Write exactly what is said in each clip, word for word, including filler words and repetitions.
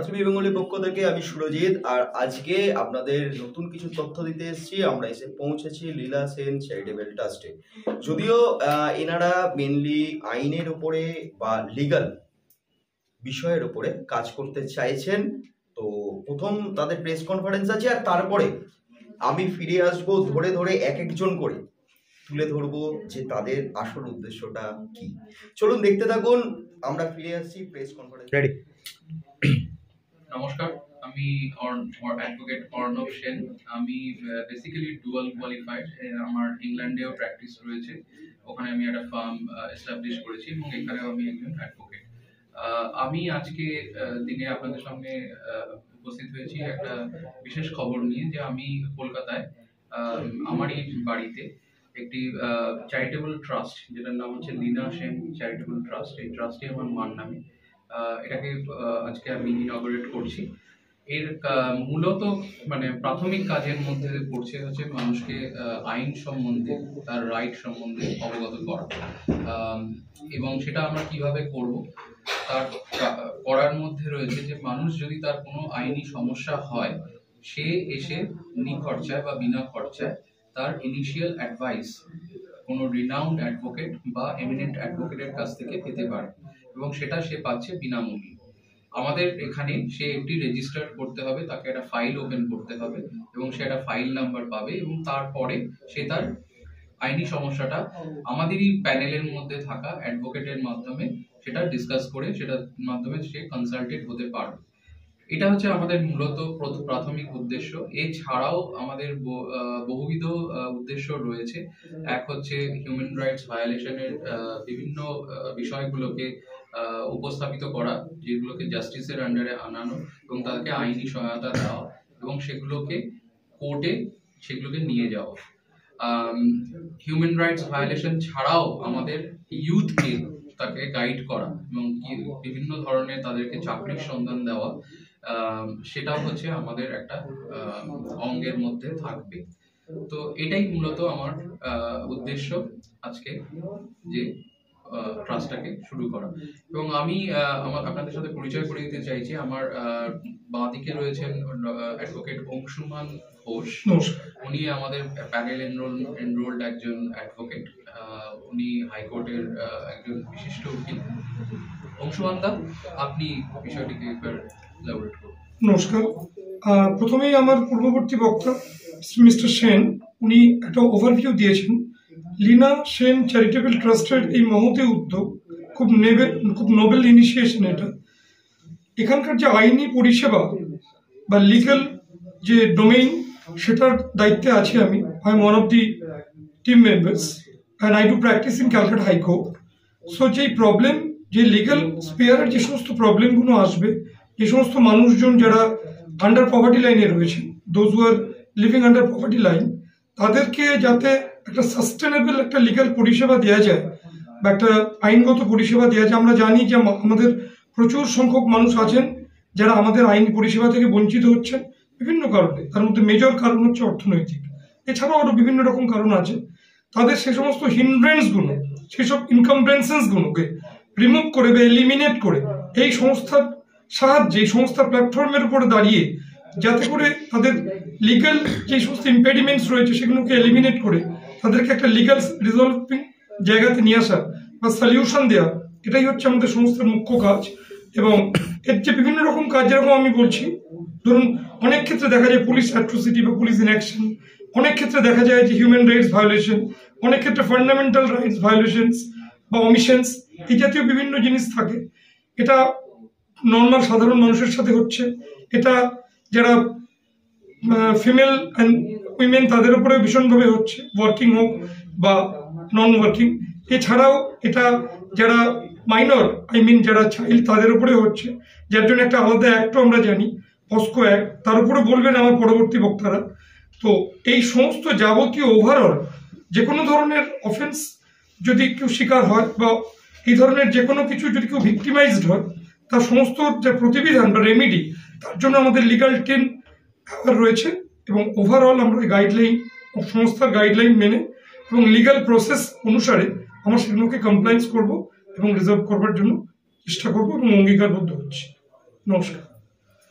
Bharat TV Bengali পক্ষ থেকে আমি সুরজিৎ আর আজকে আপনাদের নতুন কিছু তথ্য দিতে এসেছি। আমরা এসে পৌঁছেছি লীলা সেন চ্যারিটেবল ট্রাস্টে। যদিও এনারা মেনলি আইনের উপরে বা লিগাল বিষয়ের উপরে কাজ করতে চাইছেন, তো প্রথম তাদের প্রেস কনফারেন্স আছে আর তারপরে আমি ফিরে আসবো ধরে ধরে এক একজন করে তুলে ধরবো যে তাদের আসল উদ্দেশ্যটা কি। চলুন দেখতে থাকুন, আমরা ফিরে আসছি প্রেস কনফারেন্স। রেডি? নমস্কার, আমি অ্যাডভোকেট অর্ণব সেন। আমি বেসিক্যালি ডুয়াল কোয়ালিফাইড। আমার ইংল্যান্ডেও প্র্যাকটিস রয়েছে, ওখানে আমি একটা ফার্ম এস্টাবলিশ করেছি এবং এখানেও আমি একজন অ্যাডভোকেট। আমি আজকে দিনে আপনাদের সামনে উপস্থিত হয়েছি একটা বিশেষ খবর নিয়ে, যে আমি কলকাতায় আমারই বাড়িতে একটি চ্যারিটেবল ট্রাস্ট, যেটার নাম হচ্ছে লীলা সেন চ্যারিটেবল ট্রাস্ট। এই ট্রাস্টে আমার মার নামে, এটাকে আজকে আমি ইনঅগারেট করছি। এর মূলত মানে প্রাথমিক কাজের মধ্যে পড়ছে হচ্ছে মানুষকে আইন সম্বন্ধে, তার রাইট সম্বন্ধে অবগত করা, এবং সেটা আমরা কিভাবে করব তার করার মধ্যে রয়েছে যে মানুষ যদি তার কোনো আইনি সমস্যা হয়, সে এসে নিখরচায় বা বিনা খরচায় তার ইনিশিয়াল অ্যাডভাইস কোনো রিনাউন্ড অ্যাডভোকেট বা এমিনেন্ট অ্যাডভোকেটের কাছ থেকে পেতে পারে, এবং সেটা সে পাচ্ছে বিনামূল্যে। আমাদের এখানে সে একটি রেজিস্টার করতে হবে, তাকে একটা ফাইল ওপেন করতে হবে এবং সে একটা ফাইল নাম্বার পাবে, এবং তারপরে সে তার আইনি সমস্যাটা আমাদেরই প্যানেলের মধ্যে থাকা অ্যাডভোকেটের মাধ্যমে সেটা ডিসকাস করে সেটার মাধ্যমে সে কনসালটেড হতে পারবে। এটা হচ্ছে আমাদের মূলত প্রাথমিক উদ্দেশ্য। এছাড়াও আমাদের বহুবিধ উদ্দেশ্য রয়েছে। এক হচ্ছে হিউম্যান রাইটস ভায়োলেশনের বিভিন্ন বিষয়গুলোকে উপস্থাপিত করা, যেগুলোকে জাস্টিসের আন্ডারে আনানো এবং তাদেরকে আইনি সহায়তা দেওয়া এবং সেগুলোকে কোর্টে সেগুলোকে নিয়ে যাওয়া। হিউম্যান রাইটস ভায়োলেশন ছাড়াও আমাদের ইউথকে তাকে গাইড করা এবং বিভিন্ন ধরনের তাদেরকে চাকরির সন্ধান দেওয়া, সেটাও হচ্ছে আমাদের একটা অঙ্গের মধ্যে থাকবে। তো এটাই মূলত আমার উদ্দেশ্য আজকে, যে ট্রাস্টটাকে শুরু করা। এবং আমি আমার আপনাদের সাথে পরিচয় করিয়ে দিতে চাইছি। আমার বাঁদিকে রয়েছেন অ্যাডভোকেট অংশুমান ঘোষ। উনি আমাদের প্যানেল এনরোল এনরোল্ড একজন অ্যাডভোকেট। উনি হাইকোর্টের একজন বিশিষ্ট উকিল। অংশুমান দা, আপনি বিষয়টিকে একবার এলাবোরেট করুন। নমস্কার। প্রথমেই আমার পূর্ববর্তী বক্তা মিস্টার সেন উনি একটা ওভারভিউ দিয়েছেন। লীলা সেন চ্যারিটেবল ট্রাস্টের এই মহতী উদ্যোগ খুব নেবেল খুব নোবেল ইনিশিয়েশন। এটা এখানকার যে আইনি পরিষেবা বা লিগাল যে ডোমেইন, সেটার দায়িত্বে আছি আমি। I am one of the team members and I do practice in Calcutta high court. So যেই প্রবলেম, যে লিগাল স্পেয়ারের যে সমস্ত প্রবলেমগুলো আসবে, যে সমস্ত মানুষজন যারা আন্ডার পভার্টি লাইনে রয়েছে, those who are living under poverty line, তাদেরকে যাতে একটা সাস্টেনেবল একটা লিগাল পরিষেবা দেওয়া যায় বা একটা আইনগত পরিষেবা দেওয়া যায়। আমরা জানি যে আমাদের প্রচুর সংখ্যক মানুষ আছেন যারা আমাদের আইনি পরিষেবা থেকে বঞ্চিত হচ্ছেন বিভিন্ন কারণে। তার মধ্যে মেজর কারণ হচ্ছে অর্থনৈতিক, এছাড়াও আরো বিভিন্ন রকম কারণ আছে। তাদের সে সমস্ত হিন্ড্রেন্সগুলো, সেসব ইনকমপ্রেন্সেন্সগুলোকে রিমুভ করে বা এলিমিনেট করে এই সংস্থার সাহায্যে, এই সংস্থার প্ল্যাটফর্মের উপরে দাঁড়িয়ে, যাতে করে তাদের লিগাল যে সমস্ত ইম্পেডিমেন্টস রয়েছে সেগুলোকে এলিমিনেট করে তাদেরকে একটা লিগাল রিজলভিং জায়গাতে নিয়ে আসা বা সলিউশন দেওয়া, এটাই হচ্ছে আমাদের সংস্থার মুখ্য কাজ। এবং এর যে বিভিন্ন রকম কাজ, যেরকম আমি বলছি, ধরুন অনেক ক্ষেত্রে দেখা যায় পুলিশ অ্যাট্রোসিটি বা পুলিশ ইনঅ্যাকশন, অনেক ক্ষেত্রে দেখা যায় যে হিউম্যান রাইটস ভায়োলেশন, অনেক ক্ষেত্রে ফান্ডামেন্টাল রাইটস ভায়োলেশনস বা অমিশনস, এই জাতীয় বিভিন্ন জিনিস থাকে। এটা নর্মাল সাধারণ মানুষের সাথে হচ্ছে, এটা যারা ফিমেল অ্যান্ড উইমেন তাদের উপরে ভীষণভাবে হচ্ছে, ওয়ার্কিং হোক বা নন ওয়ার্কিং। এছাড়াও এটা যারা মাইনর, আই মিন যারা চাইল্ড, তাদের উপরে হচ্ছে, যার জন্য একটা আলাদা অ্যাক্টও আমরা জানি, পস্কো অ্যাক্ট, তার উপরে বলবেন আমার পরবর্তী বক্তারা। তো এই সমস্ত যাবতীয় ওভারঅল যে কোনো ধরনের অফেন্স যদি কেউ শিকার হয় বা এই ধরনের যে কোনো কিছু যদি কেউ ভিক্টিমাইজড হয়, তার সমস্ত যে প্রতিবিধান বা রেমিডি, তার জন্য আমাদের লিগাল টিম রয়েছে। এবং ওভারঅল আমরা গাইডলাইন, সংস্থার গাইডলাইন মেনে এবং লিগাল প্রসেস অনুসারে আমরা সেগুলোকে কমপ্লায়েন্স করবো এবং রিজলভ করবার জন্য চেষ্টা করবো এবং অঙ্গীকারবদ্ধ হচ্ছি। নমস্কার।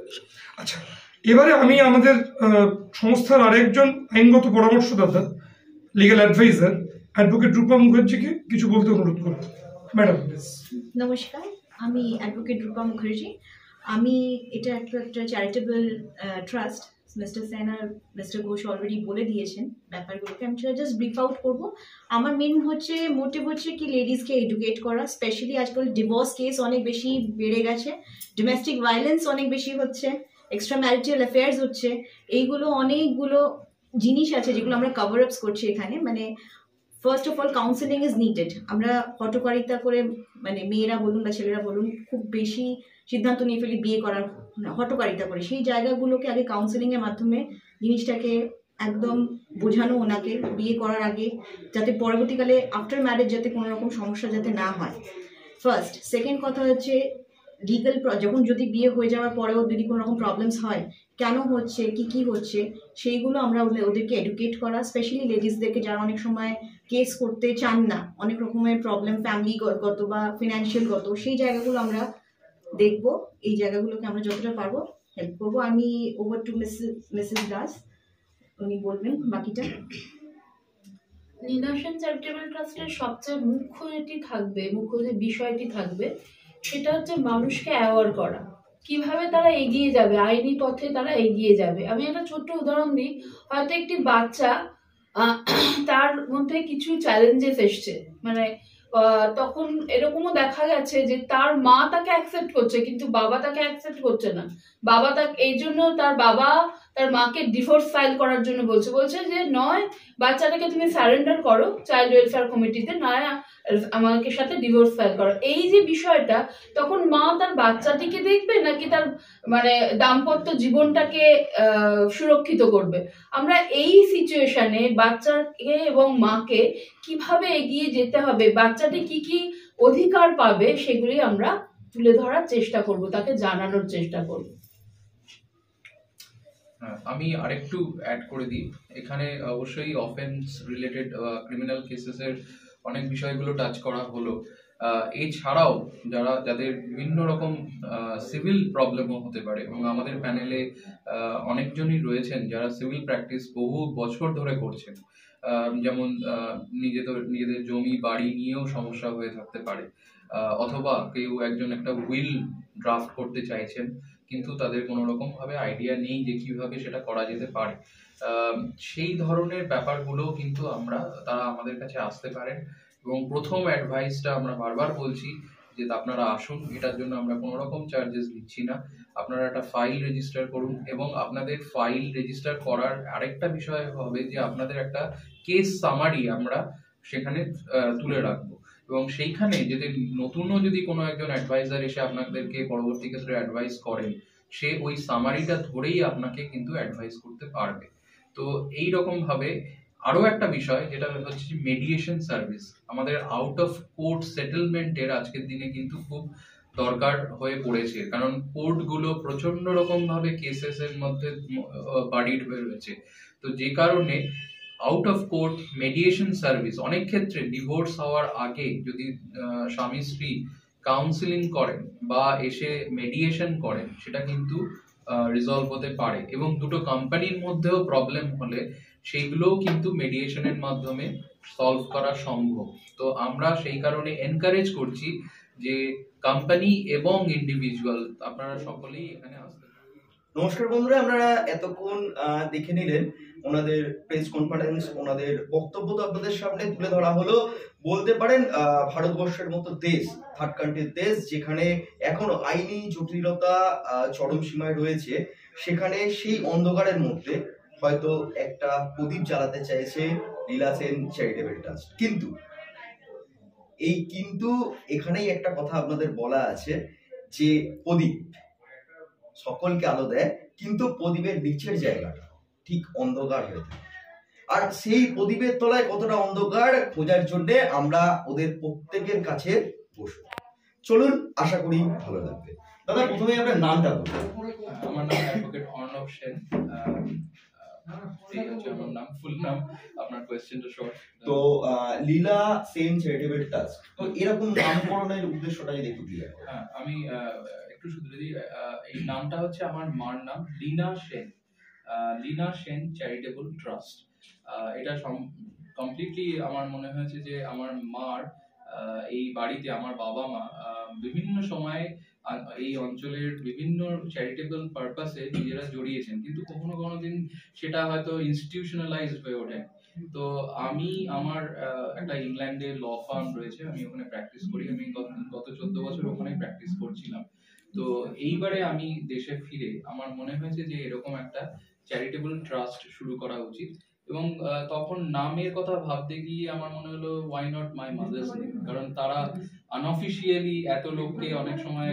আচ্ছা, এবারে আমি আমাদের আহ, সংস্থার আরেকজন আইনগত পরামর্শদাতা, লিগ্যাল অ্যাডভাইজার অ্যাডভোকেট রূপা মুখার্জিকে কিছু বলতে অনুরোধ করব। Madam please. নমস্কার, আমি অ্যাডভোকেট রূপা মুখার্জি। আমি এটা একটা একটা চ্যারিটেবল ট্রাস্ট। মিস্টার সেন আর মিস্টার ঘোষ অলরেডি বলে দিয়েছেন ব্যাপারগুলোকে, আমি সেটা জাস্ট ব্রিফ আউট করবো। আমার মেন হচ্ছে মোটিভ হচ্ছে কি লেডিসকে এডুকেট করা, স্পেশালি আজকাল ডিভোর্স কেস অনেক বেশি বেড়ে গেছে, ডোমেস্টিক ভায়োলেন্স অনেক বেশি হচ্ছে, এক্সট্রা ম্যারিটাল অ্যাফেয়ার্স হচ্ছে। এইগুলো অনেকগুলো জিনিস আছে যেগুলো আমরা কভার আপস করছি এখানে। মানে first of all counselling is needed. আমরা হটকারিতা করে মানে মেয়েরা বলুন বা ছেলেরা বলুন খুব বেশি সিদ্ধান্ত নিয়ে ফেলি বিয়ে করার, হটকারিতা করে। সেই জায়গাগুলোকে আগে কাউন্সেলিংয়ের মাধ্যমে জিনিসটাকে একদম বোঝানো ওনাকে বিয়ে করার আগে, যাতে পরবর্তীকালে আফটার ম্যারেজ যাতে কোনো রকম সমস্যা যাতে না হয়, ফার্স্ট। সেকেন্ড কথা হচ্ছে লিগাল, যখন যদি বিয়ে হয়ে যাওয়ার পরেও যদি কোনো রকম প্রবলেমস হয়, কেন হচ্ছে, কি কি হচ্ছে, সেইগুলো আমরা ওদেরকে এডুকেট করা, স্পেশালি লেডিসদেরকে যারা অনেক সময় কেস করতে চান না, অনেক রকমের প্রবলেম ফ্যামিলিগত বা ফিনান্সিয়াল গত, সেই জায়গাগুলো আমরা দেখব। এই জায়গাগুলোকে আমরা যতটা পারবো হেল্প করবো। আমি over to Mrs Mrs Das, উনি বলবেন বাকিটা। নীলাসেন চ্যারিটেবল ট্রাস্টের সবচেয়ে মুখ্য এটি থাকবে, মুখ্য যে বিষয়টি থাকবে সেটা হচ্ছে মানুষকে অ্যাওয়ার করা, কিভাবে তারা এগিয়ে যাবে, আইনি পথে তারা এগিয়ে যাবে। আমি একটা ছোট্ট উদাহরণ দিই। হয়তো একটি বাচ্চা, তার মধ্যে কিছু চ্যালেঞ্জেস এসছে, মানে তখন এরকমও দেখা গেছে যে তার মা তাকে অ্যাকসেপ্ট করছে কিন্তু বাবা তাকে অ্যাকসেপ্ট করছে না। বাবা তাকে এই জন্য, তার বাবা তার মাকে ডিভোর্স ফাইল করার জন্য বলছে বলছে যে নয় বাচ্চাটাকে তুমি সারেন্ডার করো চাইল্ড ওয়েলফেয়ার কমিটিতে, নয় আমাকে সাথে ডিভোর্স ফাইল করো। এই যে বিষয়টা, তখন মা তার বাচ্চাটিকে দেখবে নাকি তার মানে দাম্পত্য জীবনটাকে সুরক্ষিত করবে? আমরা এই সিচুয়েশনে বাচ্চাকে এবং মাকে কিভাবে এগিয়ে যেতে হবে, বাচ্চাটি কি কি অধিকার পাবে, সেগুলি আমরা তুলে ধরার চেষ্টা করব, তাকে জানানোর চেষ্টা করব। আমি আরেকটু অ্যাড করে দিই, এখানে অবশ্যই অফেন্স রিলেটেড ক্রিমিনাল কেসেসের অনেক বিষয়গুলো টাচ করা হলো। এছাড়াও যারা যাদের বিভিন্ন রকম সিভিল প্রবলেমও হতে পারে, এবং আমাদের প্যানেলে অনেকজনই রয়েছেন যারা সিভিল প্র্যাকটিস বহু বছর ধরে করছেন, যেমন নিজেদের নিজেদের জমি বাড়ি নিয়েও সমস্যা হয়ে থাকতে পারে, অথবা কেউ একজন একটা উইল ড্রাফট করতে চাইছেন কিন্তু তাদের কোনো রকম ভাবে আইডিয়া নেই যে কিভাবে সেটা করা যেতে পারে। সেই ধরনের ব্যাপারগুলো কিন্তু আমরা তারা আমাদের কাছে আসতে পারেন, এবং প্রথম অ্যাডভাইসটা আমরা বারবার বলছি যে আপনারা আসুন, এটার জন্য আমরা কোনো রকম চার্জেস দিচ্ছি না। আপনারা একটা ফাইল রেজিস্টার করুন, এবং আপনাদের ফাইল রেজিস্টার করার আরেকটা বিষয় হবে যে আপনাদের একটা কেস সামারি আমরা সেখানে তুলে রাখবো, এবং সেইখানে যদি নতুনও যদি কোনো একজন অ্যাডভাইজার এসে আপনাদেরকে পরবর্তী ক্ষেত্রে অ্যাডভাইস করেন, সে ওই সামারিটা ধরেই আপনাকে কিন্তু অ্যাডভাইস করতে পারবে। তো এই রকম ভাবে আরো একটা বিষয় যেটা হচ্ছে মেডিয়েশন সার্ভিস, আমাদের আউট অফ কোর্ট সেটেলমেন্টের আজকের দিনে কিন্তু খুব দরকার হয়ে পড়েছে, কারণ কোর্টগুলো প্রচন্ড রকম ভাবে কেসেস এর মধ্যে বাড়িড হয়ে রয়েছে। তো যে কারণে out of court mediation service, অনেক ক্ষেত্রে ডিভোর্স হওয়ার আগে যদি স্বামী স্ত্রী কাউন্সিলিং করেন বা এসে মেডিয়েশন করেন, সেটা কিন্তু রিজলভ হতে পারে, এবং দুটো কোম্পানির মধ্যেও প্রবলেম হলে সেইগুলোও কিন্তু মেডিয়েশনের মাধ্যমে সলভ করা সম্ভব। তো আমরা সেই কারণে এনকারেজ করছি যে কোম্পানি এবং ইন্ডিভিজুয়াল আপনারা সকলেই এখানে আসতে। নমস্কার বন্ধুরা, আপনারা এতক্ষণ দেখে নিলেন ওনাদের প্রেস কনফারেন্স, ওনাদের বক্তব্য তো আপনাদের সামনে তুলে ধরা হলো। বলতে পারেন ভারতবর্ষের মতো দেশ, থার্ড কান্ট্রির দেশ, যেখানে এখনো আইনি জটিলতা চরম সীমায় রয়েছে, সেখানে সেই অন্ধকারের মধ্যে হয়তো একটা প্রদীপ জ্বালাতে চাইছে লীলা সেন চ্যারিটেবল ট্রাস্ট। কিন্তু এই কিন্তু এখানেই একটা কথা আপনাদের বলা আছে যে প্রদীপ সকলকে আলো দেয়, কিন্তু প্রদীপের নিচের জায়গাটা ঠিক অন্ধকার হয়ে থাকে। আর সেই প্রদীপের তলায় কতটা অন্ধকার খোঁজার জন্য আমরা ওদের প্রত্যেকের কাছে বসবো। চলুন, আশা করি ভালো লাগবে। দাদা, প্রথমে আপনার নামটা বলুন। আমার নাম অ্যাডভোকেট অর্ণব সেন, এই হচ্ছে আমার নাম, ফুল নাম। আপনার কোয়েশ্চেনটা শর্ট। তো লীলা সেন চ্যারিটেবল ট্রাস্ট, তো এরকম নামকরণের উদ্দেশ্যটা যদি একটু ক্লিয়ার করেন। হ্যাঁ, আমি একটু শুধু যদি আহ, এই নামটা হচ্ছে আমার মার নাম Leena Sen, ah, Leena Sen charitable trust. এটা কমপ্লিটলি আমার মনে হয়েছে যে আমার মার আহ, এই বাড়িতে আমার বাবা মা আহ, বিভিন্ন সময় আহ, এই অঞ্চলের বিভিন্ন চ্যারিটেবল পারপাসে নিজেরা জড়িয়েছেন, কিন্তু কখনো কোনো দিন সেটা হয়তো ইনস্টিটিউশনালাইজড হয়ে ওঠে। তো আমি আমার আহ, একটা ইংল্যান্ডে ল ফার্ম রয়েছে, আমি ওখানে প্র্যাকটিস করি, আমি গত- গত চোদ্দ বছর ওখানে প্র্যাকটিস করছিলাম। তো এইবারে আমি দেশে ফিরে আমার মনে হয়েছে যে এরকম একটা চ্যারিটেবল ট্রাস্ট শুরু করা উচিত, এবং আহ, তখন নামের কথা ভাবতে গিয়ে আমার মনে হলো why not my mother's name, কারণ তারা আনঅফিসিয়ালি এত লোককে অনেক সময়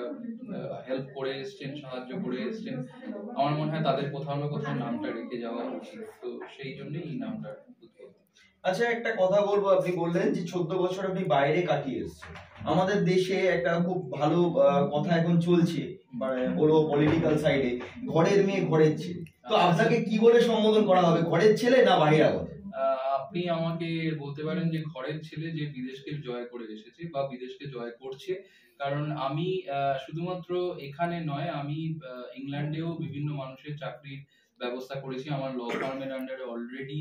হেল্প করে এসছেন, সাহায্য করে এসছেন, আমার মনে হয় তাদের কোথাও না কোথাও নামটা রেখে যাওয়া উচিত। তো সেই জন্যই এই নামটা উদ্ভূত। আচ্ছা, একটা কথা বলবো, আপনি বললেন যে চোদ্দ বছর আপনি বাইরে কাটিয়ে এসেছেন। আমাদের দেশে একটা খুব ভালো আহ, কথা এখন চলছে, মানে বলবো পলিটিক্যাল সাইডে, ঘরের মেয়ে ঘরের ছেলে। তো আপনাকে কি বলে সম্বোধন করা হবে, ঘরের ছেলে না বাহিরাগত? আহ, আপনি আমাকে বলতে পারেন যে ঘরের ছেলে যে বিদেশকে জয় করে এসেছে বা বিদেশকে জয় করছে, কারণ আমি আহ, শুধুমাত্র এখানে নয়, আমি আহ, ইংল্যান্ডেও বিভিন্ন মানুষের চাকরির ব্যবস্থা করেছি। আমার ল ফার্মের আন্ডারে অলরেডি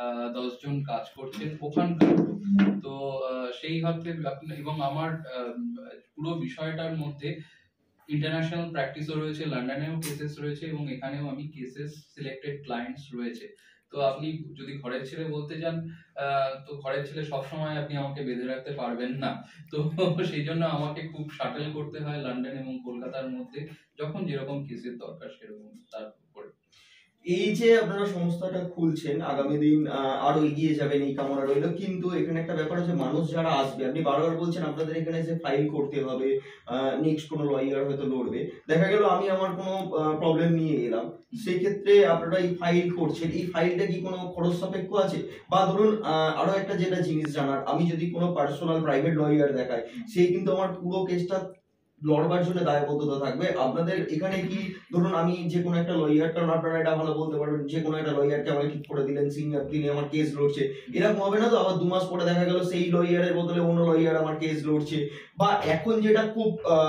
দশ জন কাজ করছেন ওখানকার লোক। তো আহ, সেই অর্থে আপনি- এবং আমার আহ, পুরো বিষয়টার মধ্যে ইন্টারন্যাশনাল প্র্যাকটিসও রয়েছে, লন্ডনেও কেসেস রয়েছে, এবং এখানেও আমি কেসেস সিলেক্টেড ক্লায়েন্টস রয়েছে। তো আপনি যদি ঘরের ছেলে বলতে যান, আহ, তো ঘরের ছেলে সবসময় আপনি আমাকে বেঁধে রাখতে পারবেন না। তো সেই জন্য আমাকে খুব শাটেল করতে হয় লন্ডন এবং কলকাতার মধ্যে, যখন যেরকম কেসের দরকার সেরকম তার উপরে। এই যে আপনারা সংস্থাটা খুলছেন, আগামী দিন আহ, আরো এগিয়ে যাবেন এই কামনা রইল। কিন্তু এখানে একটা ব্যাপার আছে, মানুষ যারা আসবে, আপনি বারবার বলছেন আপনাদের এখানে যে ফাইল করতে হবে, নেক্সট কোনো লয়ার হয়তো লড়বে, দেখা গেল আমি আমার কোনো প্রবলেম নিয়ে এলাম, সেই ক্ষেত্রে আপনারা এই ফাইল করছেন, এই ফাইলটা কি কোনো খরচ সাপেক্ষ আছে? বা ধরুন আহ, আরো একটা যেটা জিনিস জানার, আমি যদি কোনো পার্সোনাল প্রাইভেট লয়ার দেখাই, সে কিন্তু আমার পুরো কেসটা লড়বার জন্য দায়বদ্ধতা থাকবে। আপনাদের এখানে কি ধরুন আমি যে কোনো একটা লয়ার, কারণ আপনারা এটা ভালো বলতে পারবেন, যে কোনো একটা লয়ারকে আমাকে ঠিক করে দিলেন, সিনিয়র, তিনি আমার কেস লড়ছে, এরকম হবে না তো আবার দু মাস পরে দেখা গেল সেই লয়ারের বদলে অন্য লয়ার আমার কেস লড়ছে? বা এখন যেটা খুব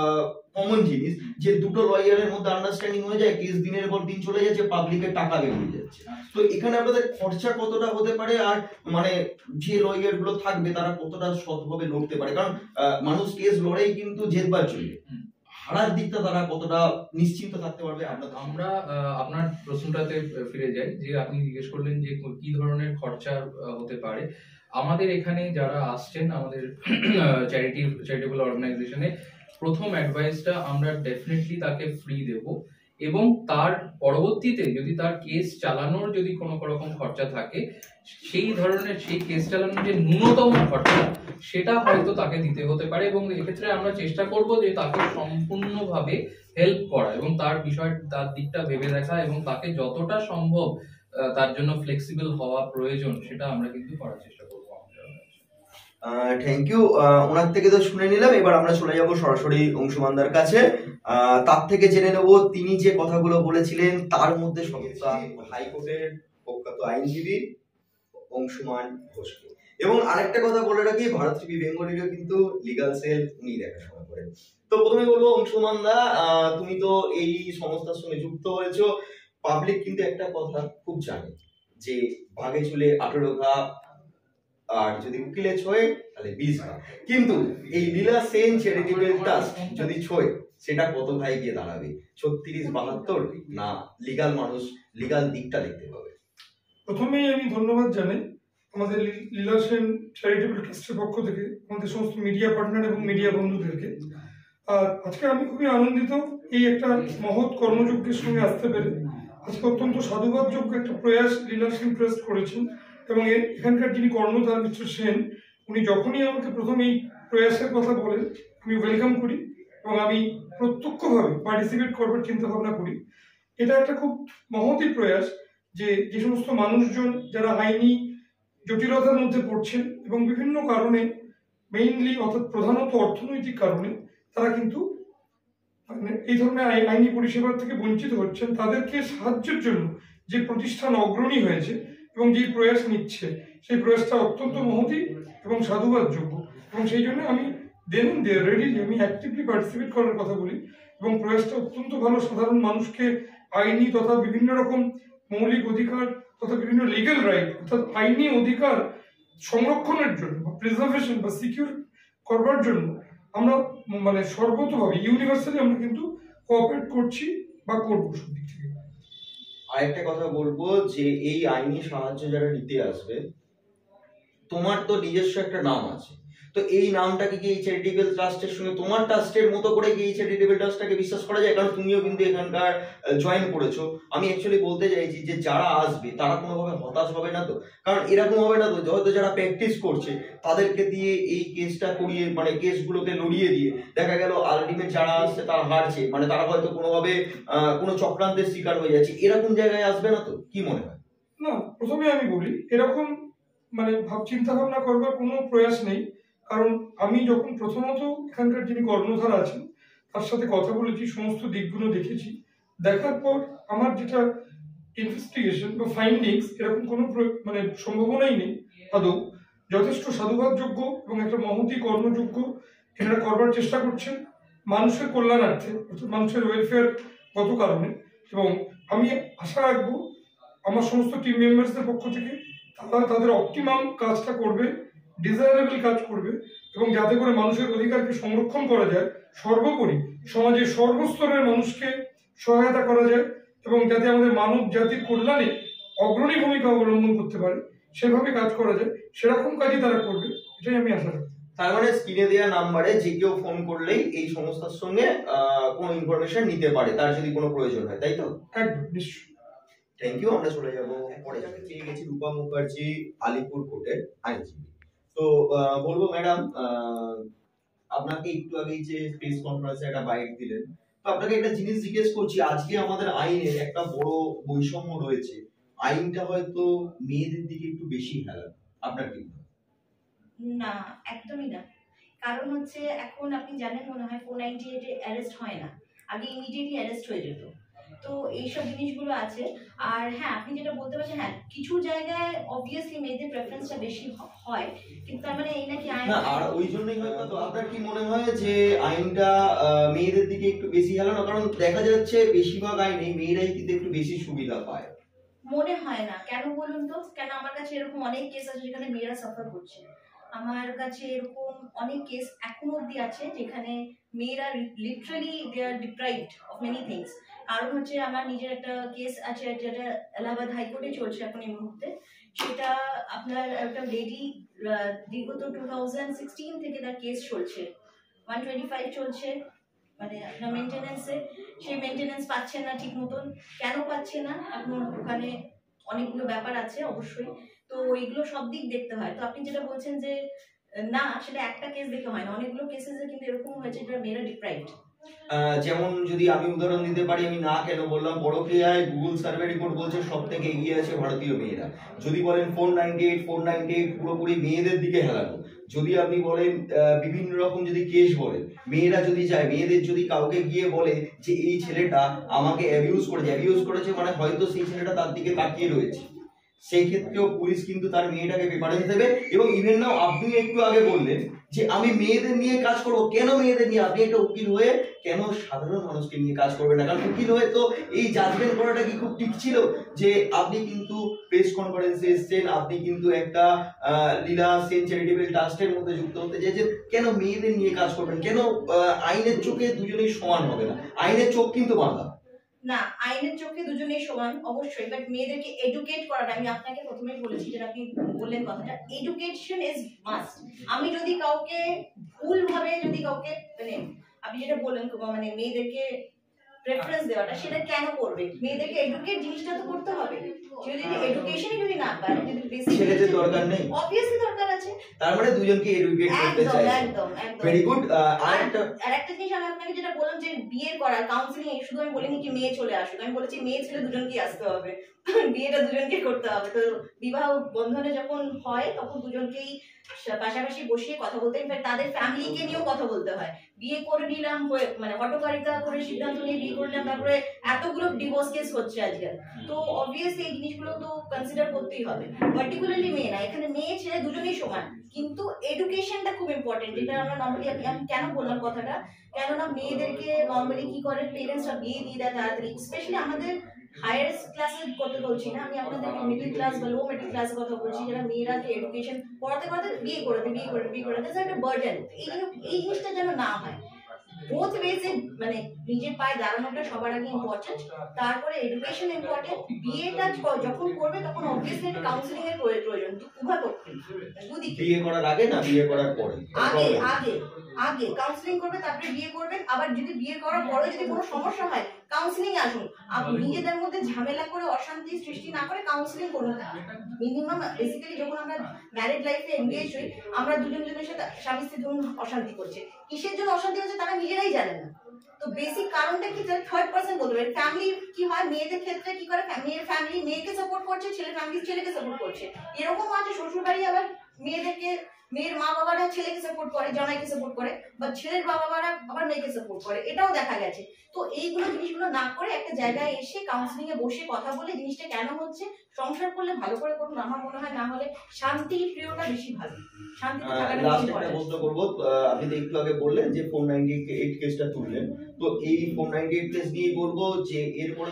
কমন জিনিস, যে দুটো লয়ারের মধ্যে আন্ডারস্ট্যান্ডিং হয়ে যায়, কেস দিনের পর দিন চলে যাচ্ছে, পাবলিকের টাকা বেরিয়ে যাচ্ছে। তো এখানে আপনাদের খরচা কতটা হতে পারে, আর মানে যে লয়ার গুলো থাকবে তারা কতটা সৎভাবে লড়তে পারে? কারণ আহ, মানুষ কেস লড়েই কিন্তু জেতবার জন্য, হারার দিকটা তারা কতটা নিশ্চিন্ত থাকতে পারবে? আপনার আমরা আহ, আপনার প্রশ্নটাতে ফিরে যাই, যে আপনি জিজ্ঞেস করলেন যে কি ধরনের খরচা আহ, হতে পারে। আমাদের এখানে যারা আসছেন আমাদের চ্যারিটি চ্যারিটেবল অর্গানাইজেশনে, প্রথম অ্যাডভাইসটা আমরা ডেফিনেটলি তাকে ফ্রি দেব, এবং তার পরবর্তীতে যদি তার কেস চালানোর যদি কোনো রকম খরচা থাকে, সেই ধরনের সেই কেস চালানোর যে ন্যূনতম খরচা সেটা হয়তো তাকে দিতে হতে পারে, এবং এক্ষেত্রে আমরা চেষ্টা করব যে তাকে সম্পূর্ণভাবে হেল্প করা এবং তার বিষয় তার দিকটা ভেবে দেখা, এবং তাকে যতটা সম্ভব আহ, তার জন্য ফ্লেক্সিবল হওয়া প্রয়োজন সেটা আমরা কিন্তু করার চেষ্টা করবো। Thank you. ওনার থেকে তো শুনে নিলাম, এবার আমরা চলে যাব সরাসরি অংশুমানদার কাছে। আহ, তার থেকে জেনে নেব তিনি যে কথাগুলো বলেছিলেন তার মধ্যে সমস্যা হাইকোর্টের প্রখ্যাত আইনজীবী অংশুমান ঘোষকে। এবং আরেকটা কথা বলে রাখি, ভারত টিভি বেঙ্গলিরও কিন্তু লিগাল সেল উনি দেখাশোনা করেন। তো প্রথমে বলবো অংশুমান দা, আহ, তুমি তো এই সংস্থার সঙ্গে যুক্ত হয়েছো, পাবলিক কিন্তু একটা কথা খুব জানে যে ভাগে চুলে আঠেরো ঘা, আর যদি উকিলে ছোঁয় তাহলে বিষ ঘা, কিন্তু এই লীলা সেন চ্যারিটেবল ট্রাস্ট যদি ছোঁয় সেটা কত ভাই গিয়ে দাঁড়াবে? ছত্রিশ বাহাত্তর না লিগাল মানুষ লিগাল দিকটা দেখতে পাবে? প্রথমেই আমি ধন্যবাদ জানাই আমাদের লীলা সেন চ্যারিটেবল ট্রাস্টের পক্ষ থেকে আমাদের সমস্ত মিডিয়া পার্টনার এবং মিডিয়া বন্ধুদেরকে। আর আজকে আমি খুবই আনন্দিত এই একটা মহৎ কর্মযজ্ঞের সঙ্গে আসতে পেরে। আজকে অত্যন্ত সাধুবাদযোগ্য একটা প্রয়াস লীলা সেন ট্রাস্ট করেছেন, এবং এখানকার যিনি কর্ণধার মিস্টার সেন, উনি যখনই আমাকে প্রথম এই প্রয়াসের কথা বলেন আমি ওয়েলকাম করি এবং আমি প্রত্যক্ষভাবে পার্টিসিপেট করবার চিন্তা ভাবনা করি। এটা একটা খুব মহৎই প্রয়াস যে যে সমস্ত মানুষজন যারা আইনি জটিলতার মধ্যে পড়ছেন এবং বিভিন্ন কারণে, মেইনলি অর্থাৎ প্রধানত অর্থনৈতিক কারণে, তারা কিন্তু মানে এই ধরনের আইনি পরিষেবার থেকে বঞ্চিত হচ্ছেন, তাদেরকে সাহায্যের জন্য যে প্রতিষ্ঠান অগ্রণী হয়েছে এবং যে প্রয়াস নিচ্ছে, সেই প্রয়াসটা অত্যন্ত মহতী এবং সাধুবাদযোগ্য। এবং সেই জন্য আমি দেন দে রেডি আমি অ্যাক্টিভলি পার্টিসিপেট করার কথা বলি। এবং প্রয়াসটা অত্যন্ত ভালো। সাধারণ মানুষকে আইনি তথা বিভিন্ন রকম মৌলিক অধিকার তথা বিভিন্ন লিগ্যাল রাইট অর্থাৎ আইনি অধিকার সংরক্ষণের জন্য বা প্রিজার্ভেশন বা সিকিউর করবার জন্য আমরা মানে সর্বতভাবে ইউনিভার্সালি আমরা কিন্তু কোঅপারেট করছি বা করবো সব দিক থেকে। আরেকটা কথা বলবো যে এই আইনি সাহায্য যারা নিতে আসবে, তোমার তো নিজস্ব একটা নাম আছে, তো এই নামটাকে কি এই চ্যারিটেবল ট্রাস্টের সঙ্গে তোমার ট্রাস্টের মতো করে কি এই চ্যারিটেবল ট্রাস্টটাকে বিশ্বাস করা যায়? কারণ তুমিও কিন্তু এখানকার জয়েন করেছো। আমি অ্যাকচুয়ালি বলতে চাইছি যে যারা আসবে তারা কোনোভাবে হতাশ হবে না তো? কারণ এরকম হবে না তো হয়তো যারা প্র্যাকটিস করছে তাদেরকে দিয়ে এই কেসটা করিয়ে মানে কেসগুলোকে লড়িয়ে দিয়ে দেখা গেল আলটিমেট যারা আসছে তারা হারছে, মানে তারা হয়তো কোনোভাবে আহ কোনো চক্রান্তের শিকার হয়ে যাচ্ছে, এরকম জায়গায় আসবে না তো? কি মনে হয়? না, প্রথমে আমি বলি এরকম মানে ভাব চিন্তা ভাবনা করবার কোনো প্রয়াস নেই। কারণ আমি যখন প্রথমত এখানকার যিনি কর্ণধার আছেন তার সাথে কথা বলেছি, সমস্ত দিকগুলো দেখেছি, দেখার পর আমার যেটা ইনভেস্টিগেশন বা ফাইন্ডিংস এরকম কোনো মানে সম্ভাবনাই নেই আদৌ। যথেষ্ট সাধুবাদযোগ্য এবং একটা মহতি কর্মযোগ্য এনারা করবার চেষ্টা করছেন মানুষের কল্যাণার্থে, অর্থাৎ মানুষের ওয়েলফেয়ার গত কারণে। এবং আমি আশা রাখবো আমার সমস্ত টিম মেম্বার্সদের পক্ষ থেকে তারা তাদের অপটিমাম কাজটা করবে, ডিজায়ারেবল কাজ করবে, এবং যাতে করে মানুষের অধিকারকে সংরক্ষণ করা যায়, সর্বোপরি সমাজের সর্বস্তরের মানুষকে সহায়তা করা যায় এবং যাতে আমাদের মানব জাতির কল্যাণে অগ্রণী ভূমিকা অবলম্বন করতে পারে সেভাবে কাজ করা যায়, সেরকম কাজই তারা করবে, এটাই আমি আশা রাখি। তার মানে স্ক্রিনে দেওয়া নাম্বারে যে কেউ ফোন করলেই এই সংস্থার সঙ্গে কোনো ইনফরমেশন নিতে পারে তার যদি কোনো প্রয়োজন হয়, তাই তো? একদম নিশ্চয়ই। Thank you. আমরা চলে যাবো পরে। পেয়ে গেছি রূপা মুখার্জি, আলিপুর কোর্টের আইনজীবী। তো বলবো ম্যাডাম, আপনাকে একটু আগেই যে প্রেস কনফারেন্সে একটা বাইট দিলেন, তো আপনাকে একটা জিনিস জিজ্ঞেস করছি, আজকে আমাদের আইনের একটা বড় বৈষম্য রয়েছে, আইনটা হয়তো মেয়েদের দিকে একটু বেশি হেলান, আপনার কি? না, একদমই না। কারণ হচ্ছে এখন আপনি জানেন মনে হয় four ninety eight A arrest হয় না, আগে ইমিডিয়েটলি অ্যারেস্ট হয়ে যেত। তো এইসব জিনিসগুলো আছে। আর হ্যাঁ, আপনি যেটা বলতে পারছেন, হ্যাঁ কিছু জায়গায় অবভিয়াসলি মেয়েদের প্রেফারেন্সটা বেশি হয়, কিন্তু তার মানে এই নাকি আইন না, আর ওই জন্যই হয়তো। তো আপনার কি মনে হয় যে আইনটা মেয়েদের দিকে একটু বেশি হেলানো? কারণ দেখা যাচ্ছে বেশিরভাগ আইনে মেয়েরাই কিন্তু একটু বেশি সুবিধা পায়। মনে হয় না। কেন বলুন তো? কেন আমার কাছে এরকম অনেক কেস আছে যেখানে মেয়েরা সাফার করছে। আমার কাছে এরকম অনেক কেস এখনো অব্দি আছে যেখানে মেয়েরা literally they are deprived of many things. কারণ হচ্ছে আমার নিজের একটা কেস আছে যেটা এলাহাবাদ হাইকোর্টে চলছে এখন এই মুহূর্তে। সেটা আপনার একটা লেডি বিগত টু থাউজেন্ড সিক্সটিন থেকে তার কেস চলছে, ওয়ান টোয়েন্টি ফাইভ চলছে, মানে আপনার মেনটেনেন্সে। সেই মেনটেনেন্স পাচ্ছেন না ঠিক মতন। কেন পাচ্ছে না? এখন ওখানে অনেকগুলো ব্যাপার আছে অবশ্যই, তো ওইগুলো সব দিক দেখতে হয়। তো আপনি যেটা বলছেন যে না, সেটা একটা কেস দেখে হয় না, অনেকগুলো কেসেসে কিন্তু এরকম হয়েছে যেটা মেয়েরা ডিপ্রাইভড। যেমন যদি আমি উদাহরণ দিতে পারি, আমি না কেন বললাম, বড় ক্রিয়ায় গুগল সার্ভে রিপোর্ট বলছে সব থেকে এগিয়ে আছে ভারতীয় মেয়েরা। যদি বলেন four ninety eight four ninety eight পুরোপুরি মেয়েদের দিকে হেলানো। যদি আপনি বলেন বিভিন্ন রকম যদি কেস বলেন, মেয়েরা যদি চায়, মেয়েদের যদি কাউকে গিয়ে বলে যে এই ছেলেটা আমাকে অ্যাবিউজ করেছে, অ্যাবিউজ করেছে মানে হয়তো সেই ছেলেটা তার দিকে তাকিয়ে রয়েছে, সেই ক্ষেত্রেও পুলিশ কিন্তু তার মেয়েটাকে প্রেফারেন্স দেবে। এবং ইভেন নাও আপনি একটু আগে বললেন যে আমি মেয়েদের নিয়ে কাজ করবো, কেন মেয়েদের নিয়ে? আপনি একটা উকিল হয়ে কেন সাধারণ মানুষকে নিয়ে কাজ করবেন না? কারণ উকিল হয়ে তো এই জাজমেন্ট করাটা কি খুব ঠিক ছিল? যে আপনি কিন্তু প্রেস কনফারেন্সে এসছেন, আপনি কিন্তু একটা লীলা সেন চ্যারিটেবল ট্রাস্টের মধ্যে যুক্ত হতে চাইছেন, কেন মেয়েদের নিয়ে কাজ করবেন? কেন আইনের চোখে দুজনেই সমান হবে না? আইনের চোখ কিন্তু বাঁধা না, আইনের চোখে দুজনেই সমান অবশ্যই, বাট মেয়েদেরকে এডুকেট করাটা, আমি আপনাকে প্রথমেই বলেছি যেটা আপনি বললেন কথাটা, এডুকেশন ইজ মাস্ট। আমি যদি কাউকে ভুল ভাবে যদি কাউকে মানে আপনি যেটা বললেন মানে মেয়েদেরকে প্রেফারেন্স দেওয়াটা, সেটা কেন করবে? মেয়েদেরকে এডুকেট জিনিসটা তো করতে হবে। যদি এডুকেশনই যদি না পায়, যদি বেসিক সেটাতে দরকার নেই, অবভিয়াসলি দরকার আছে। তার মানে দুজনকে এডুকেট করতে চাই। একদম একদম ভেরি গুড। আর একটা জিনিস আমি আপনাকে যেটা বললাম যে বিয়ে করা কাউন্সিলিং, শুধু আমি বলিনি কি মেয়ে চলে আসুক, আমি বলেছি মেয়ে ছেলে দুজনকেই আসতে হবে, বিয়েটা দুজনকে করতে হবে। তো বিবাহ বন্ধনে যখন হয় তখন দুজনকেই পাশাপাশি বসিয়ে কথা বলতে, ইনফ্যাক্ট তাদের ফ্যামিলিকে নিয়েও কথা বলতে হয়। বিয়ে করে নিলাম, মানে হটকারিতা করে সিদ্ধান্ত নিয়ে বিয়ে করলাম, তারপরে এতগুলো ডিভোর্স কেস হচ্ছে আজকাল, তো অবভিয়াসলি এই জিনিসগুলো তো কনসিডার করতেই হবে। পার্টিকুলারলি মেয়ে না, এখানে মেয়ে ছেলে দুজনেই সমান, কিন্তু এডুকেশনটা খুব ইম্পর্টেন্ট। এটা আমরা নর্মালি, আমি আমি কেন বললাম কথাটা, কেননা মেয়েদেরকে নর্মালি কি করে পেরেন্টসরা বিয়ে দিয়ে দেয় তাড়াতাড়ি, স্পেশালি আমাদের হায়ার ক্লাসের কথা বলছি না, আমি আপনাদেরকে মিডল ক্লাস বা লো মিডল ক্লাসের কথা বলছি, যারা মেয়েরা এডুকেশন পড়াতে পড়াতে বিয়ে করে দেয়, বিয়ে করে বিয়ে করে দেয়, একটা বার্ডেন। এই এই জিনিসটা যেন না হয়, বোথ ওয়েজে, মানে নিজের পায়ে দাঁড়ানোটা সবার আগে ইম্পর্টেন্ট, তারপরে এডুকেশন ইম্পর্টেন্ট। বিয়েটা যখন করবে তখন অবভিয়াসলি একটা কাউন্সিলিং এর প্রয়োজন, উভয় পক্ষে, দুদিকে। বিয়ে করার আগে না বিয়ে করার পরে? আগে আগে আগে কাউন্সিলিং করবে, তারপরে বিয়ে করবেন। আবার যদি বিয়ে করার পরে যদি কোনো সমস্যা হয়, কাউন্সিলিং আসুন। আপনি নিজেদের মধ্যে ঝামেলা করে অশান্তি সৃষ্টি না করে কাউন্সিলিং করুন। মিনিমাম বেসিক্যালি যখন আমরা ম্যারিড লাইফে এনগেজ হই, আমরা দুজন জনের সাথে স্বামী স্ত্রী ধরুন অশান্তি করছে, কিসের জন্য অশান্তি হচ্ছে তারা নিজেরাই জানে না। তো বেসিক কারণটা কি, থার্ড পার্সন বলতে পারে। ফ্যামিলি কি হয়, মেয়েদের ক্ষেত্রে কি করে, মেয়ের ফ্যামিলি মেয়েকে সাপোর্ট করছে, ছেলে ফ্যামিলি ছেলেকে সাপোর্ট করছে। এরকম আছে শ্বশুর বাড়ি আবার মেয়েদেরকে, মেয়ের মা বাবারা ছেলেকে সাপোর্ট করে, জামাইকে সাপোর্ট করে, বা ছেলের বাবা মারা আবার মেয়েকে সাপোর্ট করে, এটাও দেখা গেছে। তো এইগুলো জিনিসগুলো না করে একটা জায়গায় এসে কাউন্সিলিং এ বসে কথা বলে জিনিসটা কেন হচ্ছে, সংসার করলে ভালো করে করুন আমার মনে হয়। না হলে শান্তি প্রিয়টা বেশি ভালো, শান্তিতে থাকাটা বেশি লাস্ট একটা ইম্পর্টেন্ট। প্রশ্ন করবো, আপনি তো একটু আগে বললেন যে ফোর নাইনটি এইট কেসটা তুললেন, তো এই ফোর নাইনটি এইট কেস নিয়ে বলবো যে এরপরে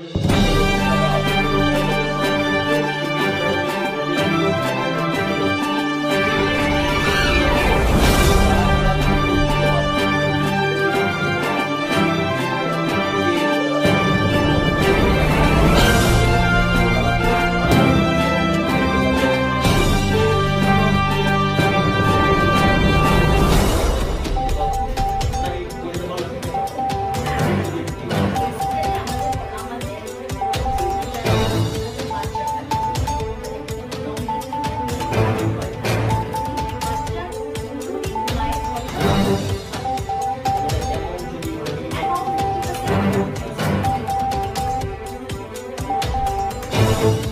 Thank you.